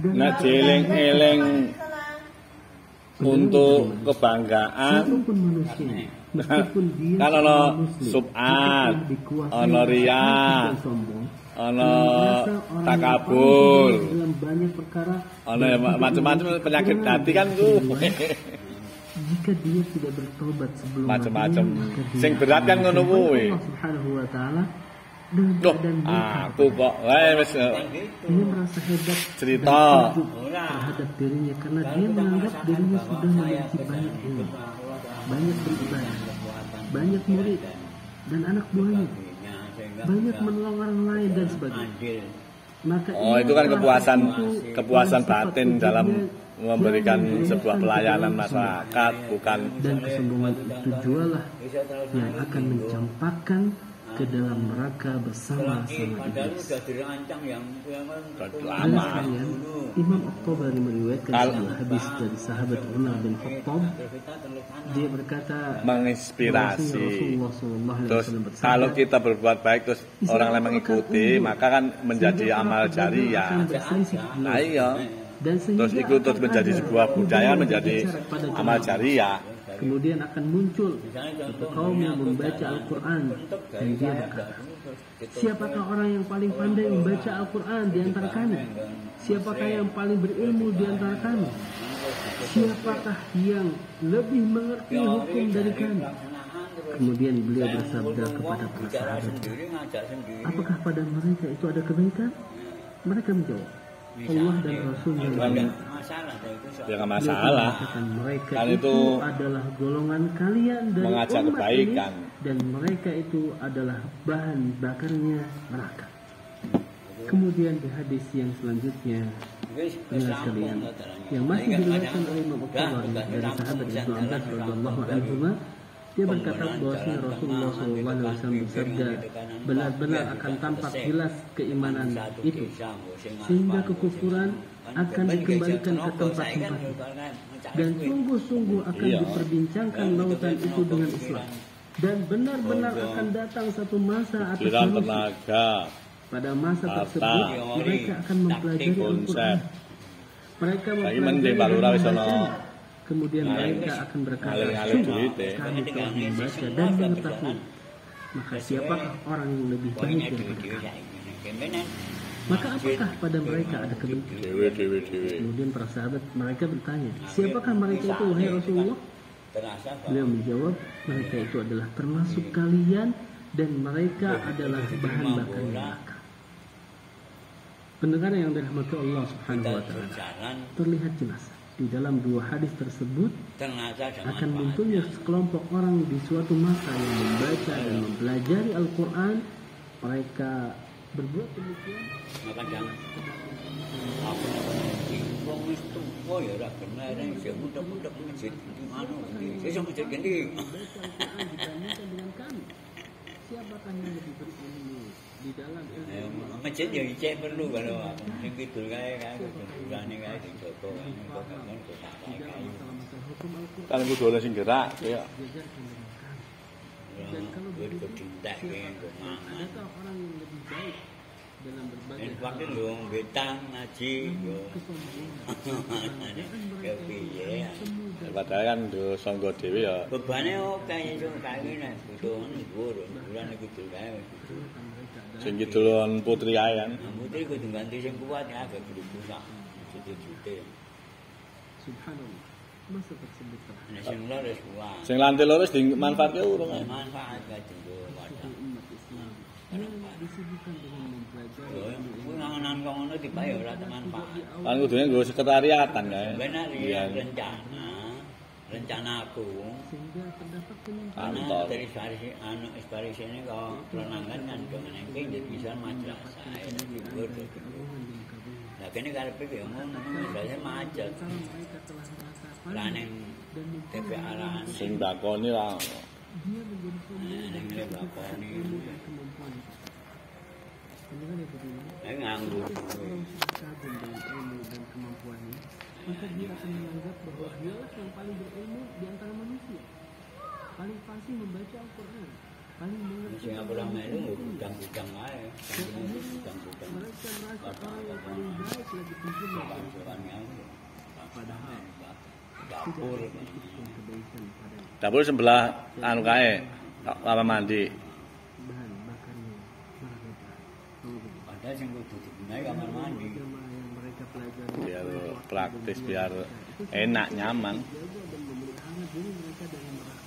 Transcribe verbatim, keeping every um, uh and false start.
Nah, eling-eling untuk kebanggaan kan ono sub'at, ono riya, ono takabur, ono macam-macam penyakit hati kan tuh. Jika dia tidak bertobat sebelum macam-macam sing berat kan ngono kuwi. Subhanahu wa taala Loh, aku kok wis dia merasa hebat cerita terhadap dirinya karena dia menganggap dirinya sudah memiliki banyak ilmu, banyak beribadah, banyak murid dan anak buahnya, banyak menolong orang lain dan sebagainya. Maka oh itu kan kepuasan kepuasan batin dalam memberikan sebuah pelayanan masyarakat, bukan. Dan kesombongan itu jualah yang akan mencampakkan ke dalam neraka bersama sama iblis. Lama. Imam At-Tabari meriwayatkan sebuah hadis dari sahabat Umar bin Khattab. Dia berkata, menginspirasi. Terus kalau kita berbuat baik terus orang lain mengikuti, maka kan menjadi amal jariah. Nah, iya. Terus ikut terus menjadi sebuah budaya, menjadi amal jariah. Kemudian akan muncul satu kaum yang membaca Al-Quran dan dia berkata, siapakah orang yang paling pandai membaca Al-Quran di antara kami? Siapakah yang paling berilmu di antara kami? Siapakah yang lebih mengerti hukum dari kami? Kemudian beliau bersabda kepada para sahabat, apakah pada mereka itu ada kebaikan? Mereka menjawab, Allah dan Rasulnya lebih. Ya nggak masalah. Mereka kan itu, itu adalah golongan kalian dari mengajak umat kebaikan ini, dan mereka itu adalah bahan bakarnya neraka. Kemudian di hadis yang selanjutnya, pendengar sekalian, yang masih diriwayatkan oleh Imam At-Tabari dari sahabat Ibnu Abbas radhiyallahu anhu, dia berkata bahwasanya Rasulullah shallallahu alaihi wasallam bersabda, benar-benar akan tampak jelas keimanan itu, sehingga kekufuran akan dikembalikan ke tempat-tempatnya, dan sungguh-sungguh akan iya. diperbincangkan lautan itu dengan Islam, dan benar-benar akan datang satu masa atas pikiran manusia. tenaga Pada masa harta, tersebut mereka akan mempelajari Al-Quran, mereka mempelajari dan membacanya. Kemudian mereka akan berkata, sungguh kami telah membaca dan mengetahui. Maka siapakah orang yang lebih baik daripada kami? Maka apakah pada mereka ada kebaikan? Kemudian para sahabat mereka bertanya, siapakah mereka itu wahai Rasulullah? Beliau menjawab, mereka itu adalah termasuk kalian dan mereka adalah bahan bakar neraka. Pendengar yang dirahmati Allah Subhanahu wa taala, terlihat jelas di dalam dua hadis tersebut akan munculnya sekelompok orang di suatu masa yang membaca dan mempelajari Al-Quran. Mereka berbuat demikian. Maka jangan. Siapakah yang lebih berilmu di dalam ilmu? Masjid yang ijek perlu kalau aku sing kidul kae kae kudurane kae sing Joko kae kok kan kok kae. Kan kudu ana sing gerak ya. Dan kalau begitu, tidak kok mangan. adakah orang yang lebih baik dalam berbagai En waktu lu betang ngaji yo. Ya piye. Padahal kan do sangga dhewe ya. Bebane oke iso kae nek butuh dhuwur, bulan iku kidul kae. Sing kidulon putri ae kan. Putri kudu ganti sing kuat ya agak gede sak. Jute-jute. Subhanallah, masa tersebut telah Nek sing loro wis kuat. Sing lantai loro wis dimanfaatke urung. Manfaat kae jenggo wadah. umat Islam yang disibukkan dengan mempelajari Kuwi nangan kok ngono dibayar ora manfaat. Kan kudune nggo sekretariatan kae. Benar ya rencana. Rencana aku sehingga terdapat penyimpangan. karena dari sari anu isparis ini kalau perenangan kan dengan engking jadi bisa madrasah ini libur nah kini karepe yo ngono saya macet Kalau mereka telah merasa laneng dan T V arahan Sing bakoni lah. dia menjadi sombong dan Ini bakoni. ilmu dan kemampuan. Pendengar yang beriman, eh nganggur ketika orang sudah kagum dengan ilmu dan kemampuannya, maka dia akan menganggap bahwa dialah yang paling berilmu di antara manusia, paling fasih membaca Al-Quran, paling mengerti sing aku ora melu gudang-gudang ae dan akhirnya gudang-gudang mereka merasa orang yang paling baik lagi tentunya padahal dapur. Dapur sebelah anu kae, kamar mandi. bahan bakarnya mereka. Padahal sing kudu dibenahi kamar mandi. Jemaah yang mereka pelajari Biar praktis, biar enak, nyaman. dan memberi hangat diri mereka dalam